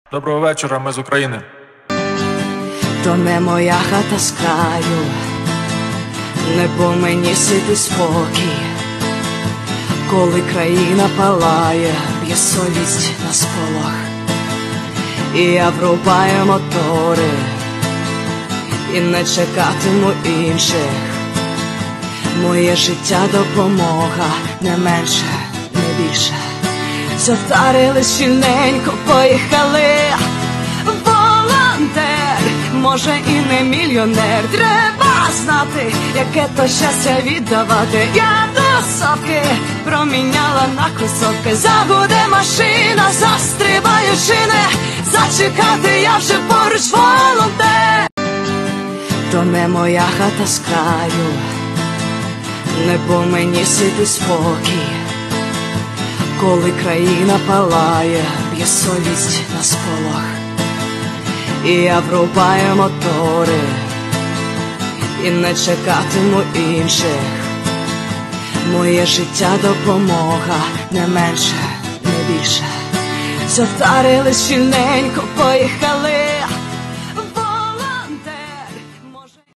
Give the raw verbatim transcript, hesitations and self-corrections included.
Доброго вечора, ми з України. То не моя хата з краю, не по мені сити спокій. Коли країна палає, б'є совість на сполох, і я врубаю мотори, і не чекатиму інших. Моє життя допомога, не менше, не більше. Завдарили щільненько, поїхали. Волонтер, може і не мільйонер. Треба знати, яке то щастя віддавати. Я до совки проміняла на кросовки. Загуде машина, застрибаю шини. Зачекати я вже поруч, волонтер. То не моя хата з краю, не по мені сити спокій. Коли країна палає, б'є совість на сполох, і я врубаю мотори, і не чекатиму інших. Моє життя допомога, не менше, не більше. Завдарили щільненько, поїхали.